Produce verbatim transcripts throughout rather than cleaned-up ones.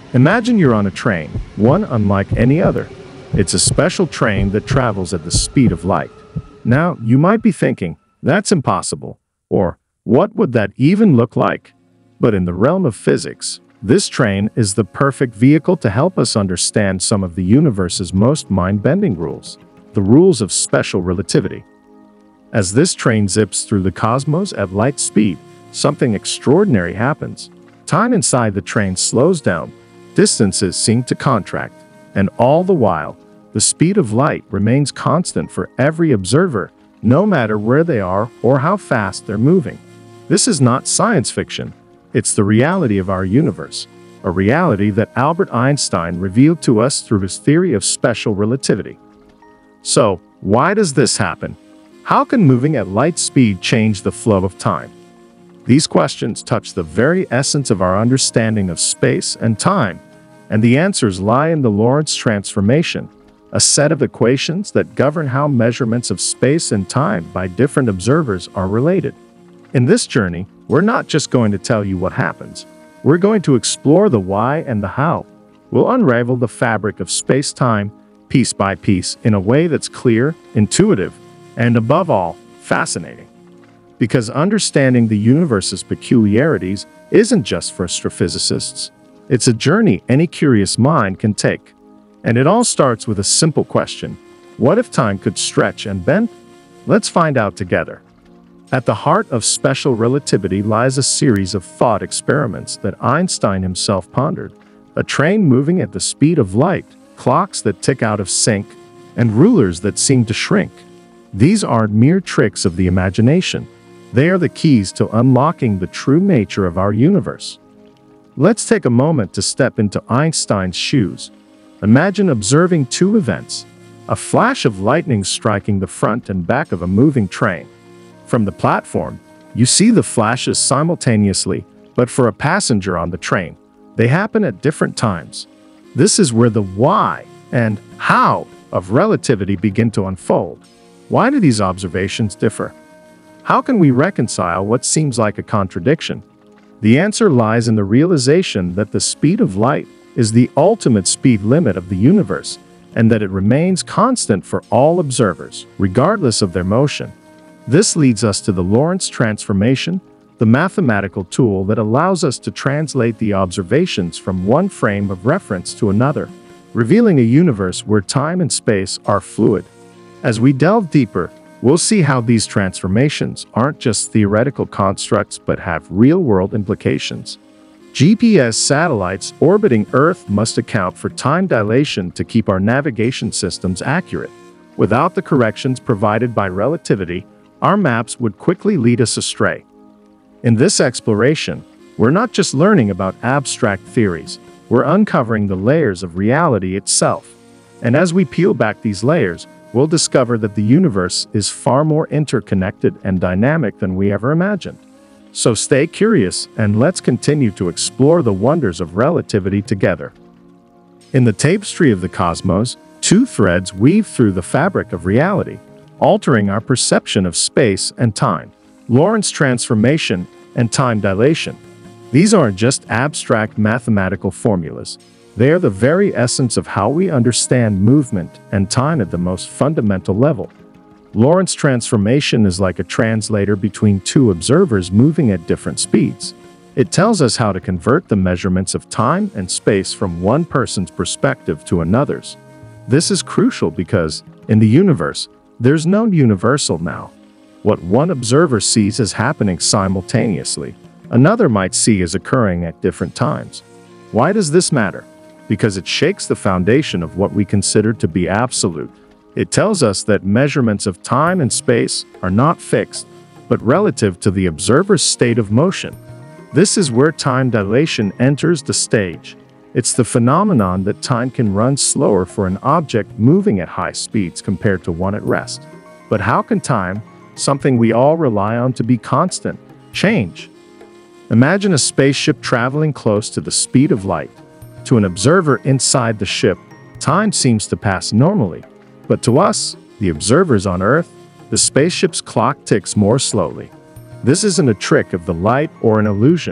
Imagine you're on a train, one unlike any other. It's a special train that travels at the speed of light. Now, you might be thinking, that's impossible, or what would that even look like? But in the realm of physics, this train is the perfect vehicle to help us understand some of the universe's most mind-bending rules, the rules of special relativity. As this train zips through the cosmos at light speed, something extraordinary happens. Time inside the train slows down, distances seem to contract, and all the while, the speed of light remains constant for every observer, no matter where they are or how fast they're moving. This is not science fiction. It's the reality of our universe, a reality that Albert Einstein revealed to us through his theory of special relativity. So, why does this happen? How can moving at light speed change the flow of time? These questions touch the very essence of our understanding of space and time, and the answers lie in the Lorentz Transformation, a set of equations that govern how measurements of space and time by different observers are related. In this journey, we're not just going to tell you what happens. We're going to explore the why and the how. We'll unravel the fabric of space-time, piece by piece, in a way that's clear, intuitive, and above all, fascinating. Because understanding the universe's peculiarities isn't just for astrophysicists. It's a journey any curious mind can take. And it all starts with a simple question. What if time could stretch and bend? Let's find out together. At the heart of special relativity lies a series of thought experiments that Einstein himself pondered. A train moving at the speed of light, clocks that tick out of sync, and rulers that seem to shrink. These aren't mere tricks of the imagination. They are the keys to unlocking the true nature of our universe. Let's take a moment to step into Einstein's shoes. Imagine observing two events, a flash of lightning striking the front and back of a moving train. From the platform, you see the flashes simultaneously, but for a passenger on the train, they happen at different times. This is where the why and how of relativity begin to unfold. Why do these observations differ? How can we reconcile what seems like a contradiction? The answer lies in the realization that the speed of light is the ultimate speed limit of the universe, and that it remains constant for all observers, regardless of their motion. This leads us to the Lorentz Transformation, the mathematical tool that allows us to translate the observations from one frame of reference to another, revealing a universe where time and space are fluid. As we delve deeper, we'll see how these transformations aren't just theoretical constructs but have real-world implications. G P S satellites orbiting Earth must account for time dilation to keep our navigation systems accurate. Without the corrections provided by relativity, our maps would quickly lead us astray. In this exploration, we're not just learning about abstract theories, we're uncovering the layers of reality itself. And as we peel back these layers, we'll discover that the universe is far more interconnected and dynamic than we ever imagined. So stay curious and let's continue to explore the wonders of relativity together. In the tapestry of the cosmos, two threads weave through the fabric of reality, altering our perception of space and time: Lorentz transformation and time dilation. These aren't just abstract mathematical formulas. They are the very essence of how we understand movement and time at the most fundamental level. Lorentz transformation is like a translator between two observers moving at different speeds. It tells us how to convert the measurements of time and space from one person's perspective to another's. This is crucial because, in the universe, there's no universal now. What one observer sees as happening simultaneously, another might see as occurring at different times. Why does this matter? Because it shakes the foundation of what we consider to be absolute. It tells us that measurements of time and space are not fixed, but relative to the observer's state of motion. This is where time dilation enters the stage. It's the phenomenon that time can run slower for an object moving at high speeds compared to one at rest. But how can time, something we all rely on to be constant, change? Imagine a spaceship traveling close to the speed of light. To an observer inside the ship, time seems to pass normally. But to us, the observers on Earth, the spaceship's clock ticks more slowly. This isn't a trick of the light or an illusion.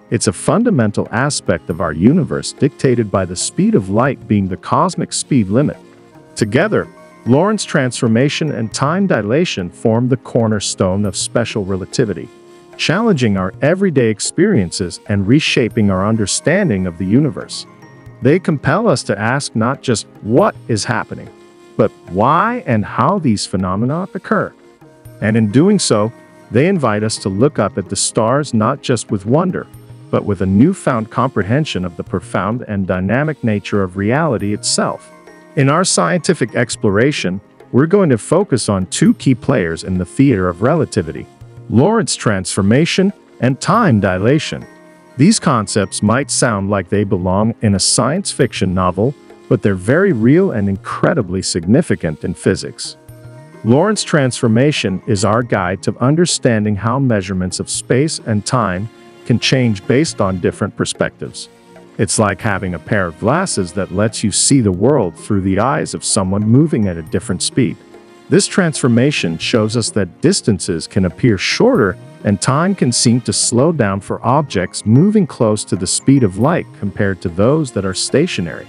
It's a fundamental aspect of our universe dictated by the speed of light being the cosmic speed limit. Together, Lorentz transformation and time dilation form the cornerstone of special relativity, challenging our everyday experiences and reshaping our understanding of the universe. They compel us to ask not just what is happening, but why and how these phenomena occur. And in doing so, they invite us to look up at the stars not just with wonder, but with a newfound comprehension of the profound and dynamic nature of reality itself. In our scientific exploration, we're going to focus on two key players in the theater of relativity: Lorentz transformation and time dilation. These concepts might sound like they belong in a science fiction novel, but they're very real and incredibly significant in physics. Lorentz transformation is our guide to understanding how measurements of space and time can change based on different perspectives. It's like having a pair of glasses that lets you see the world through the eyes of someone moving at a different speed. This transformation shows us that distances can appear shorter and time can seem to slow down for objects moving close to the speed of light compared to those that are stationary.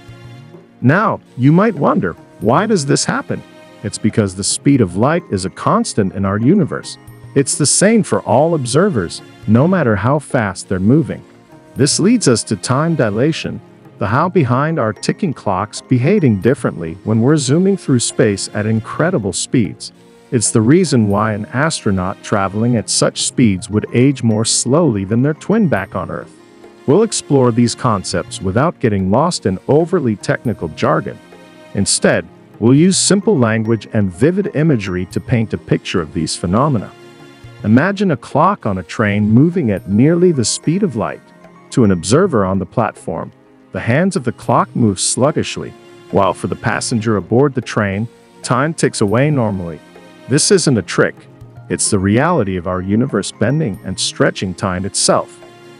Now, you might wonder, why does this happen? It's because the speed of light is a constant in our universe. It's the same for all observers, no matter how fast they're moving. This leads us to time dilation, the how behind our ticking clocks behaving differently when we're zooming through space at incredible speeds. It's the reason why an astronaut traveling at such speeds would age more slowly than their twin back on Earth. We'll explore these concepts without getting lost in overly technical jargon. Instead, we'll use simple language and vivid imagery to paint a picture of these phenomena. Imagine a clock on a train moving at nearly the speed of light. To an observer on the platform, the hands of the clock move sluggishly, while for the passenger aboard the train, time ticks away normally. This isn't a trick. It's the reality of our universe bending and stretching time itself.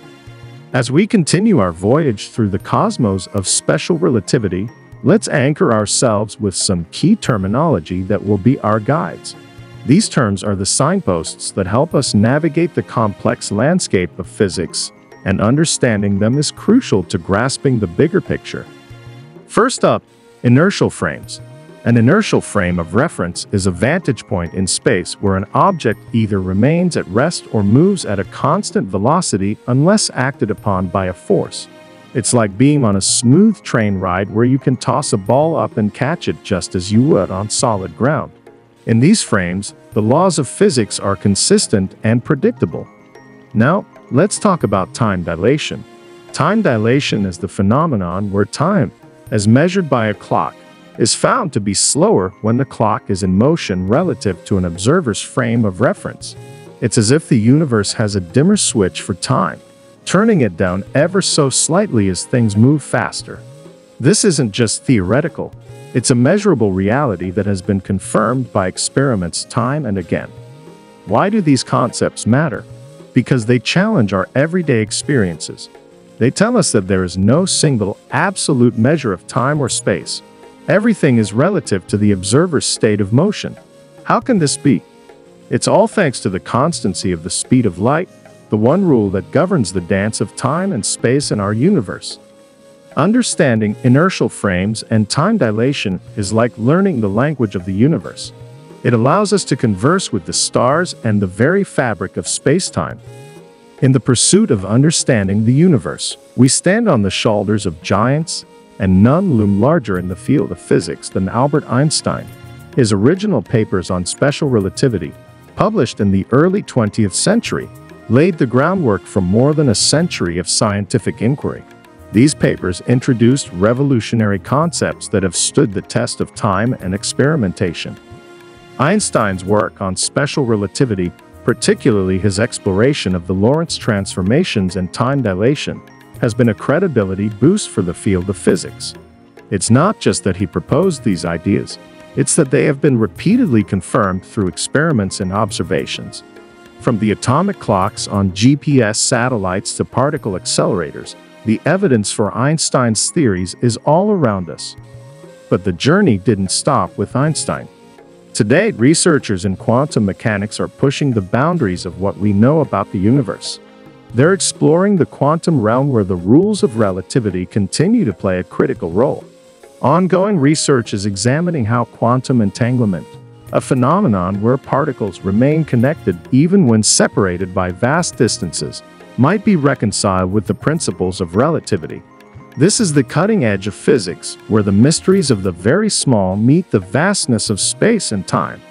As we continue our voyage through the cosmos of special relativity, let's anchor ourselves with some key terminology that will be our guides. These terms are the signposts that help us navigate the complex landscape of physics, and understanding them is crucial to grasping the bigger picture. First up, inertial frames. An inertial frame of reference is a vantage point in space where an object either remains at rest or moves at a constant velocity unless acted upon by a force. It's like being on a smooth train ride where you can toss a ball up and catch it just as you would on solid ground. In these frames, the laws of physics are consistent and predictable. Now, let's talk about time dilation. Time dilation is the phenomenon where time, as measured by a clock, is found to be slower when the clock is in motion relative to an observer's frame of reference. It's as if the universe has a dimmer switch for time, turning it down ever so slightly as things move faster. This isn't just theoretical. It's a measurable reality that has been confirmed by experiments time and again. Why do these concepts matter? Because they challenge our everyday experiences. They tell us that there is no single, absolute measure of time or space. Everything is relative to the observer's state of motion. How can this be? It's all thanks to the constancy of the speed of light, the one rule that governs the dance of time and space in our universe. Understanding inertial frames and time dilation is like learning the language of the universe. It allows us to converse with the stars and the very fabric of space-time. In the pursuit of understanding the universe, we stand on the shoulders of giants, and none loom larger in the field of physics than Albert Einstein. His original papers on special relativity, published in the early twentieth century, laid the groundwork for more than a century of scientific inquiry. These papers introduced revolutionary concepts that have stood the test of time and experimentation. Einstein's work on special relativity, particularly his exploration of the Lorentz transformations and time dilation, has been a credibility boost for the field of physics. It's not just that he proposed these ideas, it's that they have been repeatedly confirmed through experiments and observations. From the atomic clocks on G P S satellites to particle accelerators, the evidence for Einstein's theories is all around us. But the journey didn't stop with Einstein. Today, researchers in quantum mechanics are pushing the boundaries of what we know about the universe. They're exploring the quantum realm where the rules of relativity continue to play a critical role. Ongoing research is examining how quantum entanglement, a phenomenon where particles remain connected even when separated by vast distances, might be reconciled with the principles of relativity. This is the cutting edge of physics, where the mysteries of the very small meet the vastness of space and time.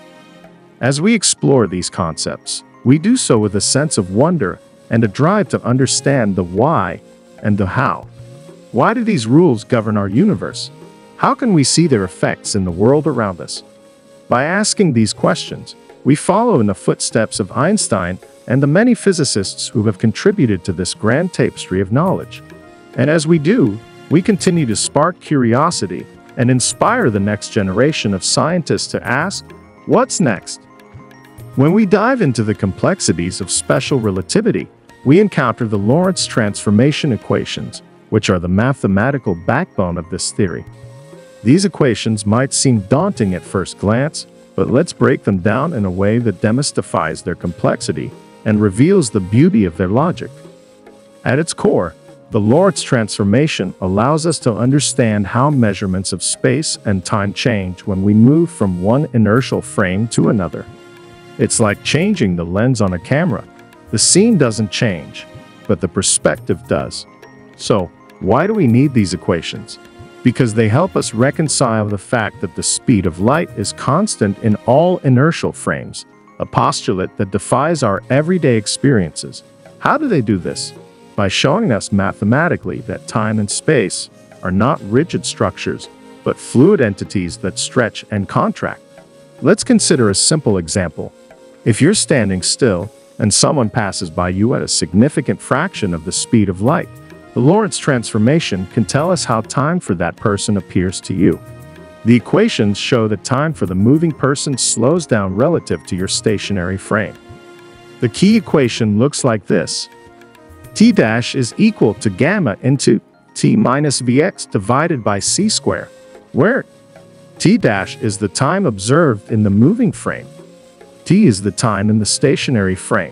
As we explore these concepts, we do so with a sense of wonder and a drive to understand the why and the how. Why do these rules govern our universe? How can we see their effects in the world around us? By asking these questions, we follow in the footsteps of Einstein and the many physicists who have contributed to this grand tapestry of knowledge. And as we do, we continue to spark curiosity and inspire the next generation of scientists to ask, what's next? When we dive into the complexities of special relativity, we encounter the Lorentz Transformation equations, which are the mathematical backbone of this theory. These equations might seem daunting at first glance, but let's break them down in a way that demystifies their complexity and reveals the beauty of their logic. At its core, the Lorentz Transformation allows us to understand how measurements of space and time change when we move from one inertial frame to another. It's like changing the lens on a camera. The scene doesn't change, but the perspective does. So, why do we need these equations? Because they help us reconcile the fact that the speed of light is constant in all inertial frames, a postulate that defies our everyday experiences. How do they do this? By showing us mathematically that time and space are not rigid structures, but fluid entities that stretch and contract. Let's consider a simple example. If you're standing still and someone passes by you at a significant fraction of the speed of light, the Lorentz Transformation can tell us how time for that person appears to you. The equations show that time for the moving person slows down relative to your stationary frame. The key equation looks like this. T dash is equal to gamma into t minus vx divided by c squared, where t dash is the time observed in the moving frame. T is the time in the stationary frame.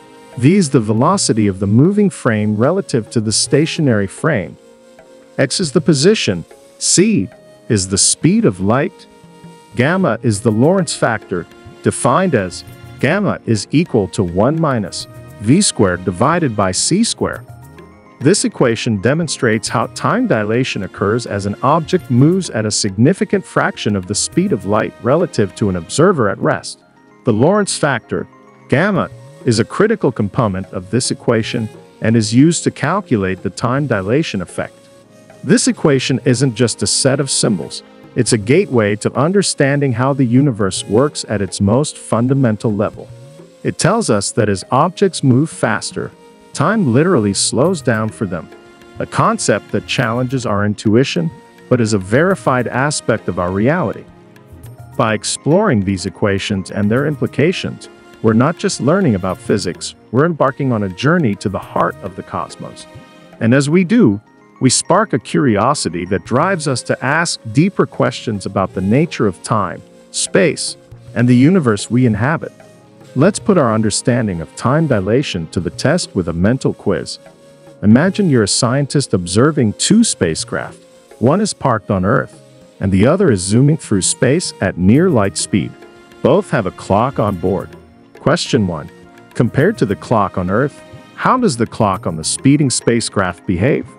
V is the velocity of the moving frame relative to the stationary frame. X is the position. C is the speed of light. Gamma is the Lorentz factor, defined as gamma is equal to one minus v squared divided by c squared. This equation demonstrates how time dilation occurs as an object moves at a significant fraction of the speed of light relative to an observer at rest. The Lorentz factor, gamma, is a critical component of this equation and is used to calculate the time dilation effect. This equation isn't just a set of symbols, it's a gateway to understanding how the universe works at its most fundamental level. It tells us that as objects move faster, time literally slows down for them, a concept that challenges our intuition but is a verified aspect of our reality. By exploring these equations and their implications, we're not just learning about physics, we're embarking on a journey to the heart of the cosmos. And as we do, we spark a curiosity that drives us to ask deeper questions about the nature of time, space, and the universe we inhabit. Let's put our understanding of time dilation to the test with a mental quiz. Imagine you're a scientist observing two spacecraft. One is parked on Earth, and the other is zooming through space at near light speed. Both have a clock on board. Question one. Compared to the clock on Earth, how does the clock on the speeding spacecraft behave?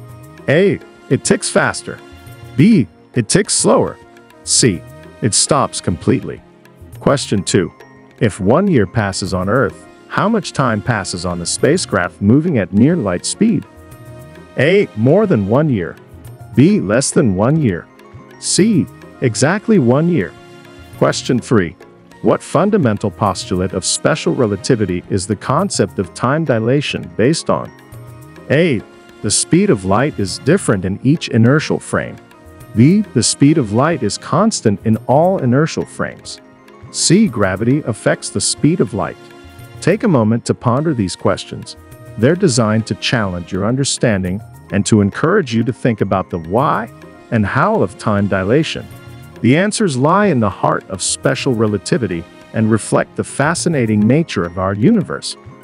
A. It ticks faster. B. It ticks slower. C. It stops completely. Question two. If one year passes on Earth, how much time passes on the spacecraft moving at near light speed? A. More than one year. B. Less than one year. C. Exactly one year. Question three. What fundamental postulate of special relativity is the concept of time dilation based on? A. The speed of light is different in each inertial frame. B. The speed of light is constant in all inertial frames. C. Gravity affects the speed of light. Take a moment to ponder these questions. They're designed to challenge your understanding and to encourage you to think about the why and how of time dilation. The answers lie in the heart of special relativity and reflect the fascinating nature of our universe.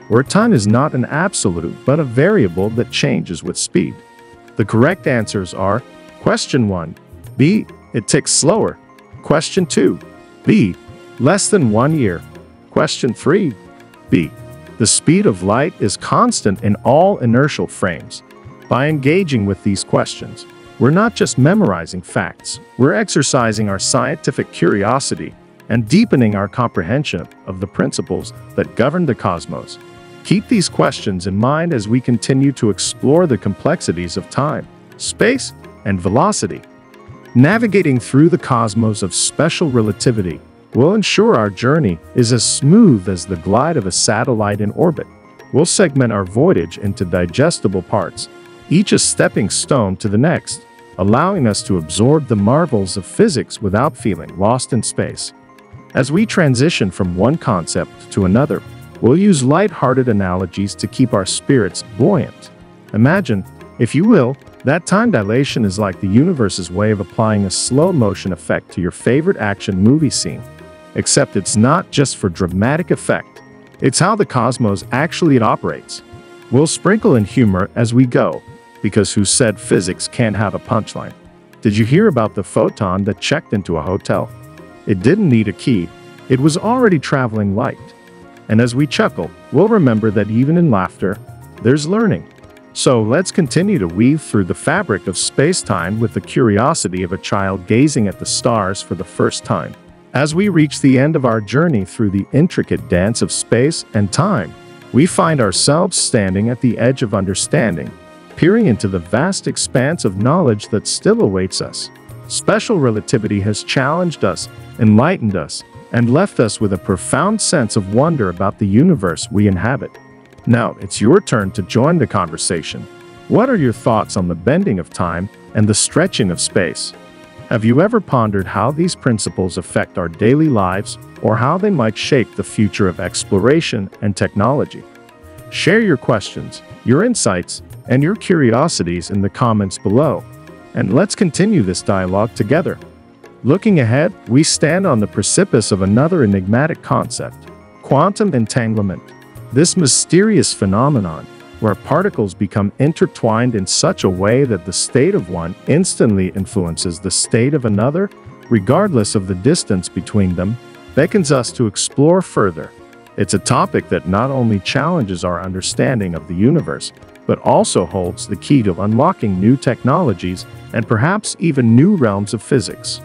where time is not an absolute but a variable that changes with speed? The correct answers are question one, B, it ticks slower. Question two, B, less than one year. Question three, B, the speed of light is constant in all inertial frames. By engaging with these questions, we're not just memorizing facts, we're exercising our scientific curiosity and deepening our comprehension of the principles that govern the cosmos. Keep these questions in mind as we continue to explore the complexities of time, space, and velocity. Navigating through the cosmos of special relativity will ensure our journey is as smooth as the glide of a satellite in orbit. We'll segment our voyage into digestible parts, each a stepping stone to the next, allowing us to absorb the marvels of physics without feeling lost in space. As we transition from one concept to another, we'll use light-hearted analogies to keep our spirits buoyant. Imagine, if you will, that time dilation is like the universe's way of applying a slow-motion effect to your favorite action movie scene. Except it's not just for dramatic effect. It's how the cosmos actually operates. We'll sprinkle in humor as we go, because who said physics can't have a punchline? Did you hear about the photon that checked into a hotel? It didn't need a key. It was already traveling light. And as we chuckle, we'll remember that even in laughter, there's learning. So let's continue to weave through the fabric of space-time with the curiosity of a child gazing at the stars for the first time. As we reach the end of our journey through the intricate dance of space and time, we find ourselves standing at the edge of understanding, peering into the vast expanse of knowledge that still awaits us. Special relativity has challenged us, enlightened us, and left us with a profound sense of wonder about the universe we inhabit. Now, it's your turn to join the conversation. What are your thoughts on the bending of time and the stretching of space? Have you ever pondered how these principles affect our daily lives or how they might shape the future of exploration and technology? Share your questions, your insights, and your curiosities in the comments below, and let's continue this dialogue together. Looking ahead, we stand on the precipice of another enigmatic concept: quantum entanglement. This mysterious phenomenon, where particles become intertwined in such a way that the state of one instantly influences the state of another, regardless of the distance between them, beckons us to explore further. It's a topic that not only challenges our understanding of the universe, but also holds the key to unlocking new technologies and perhaps even new realms of physics.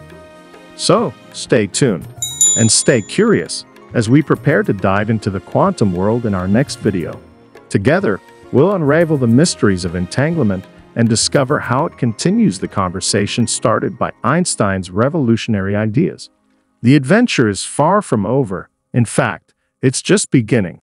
So, stay tuned and stay curious as we prepare to dive into the quantum world in our next video. Together, we'll unravel the mysteries of entanglement and discover how it continues the conversation started by Einstein's revolutionary ideas. The adventure is far from over. In fact, it's just beginning.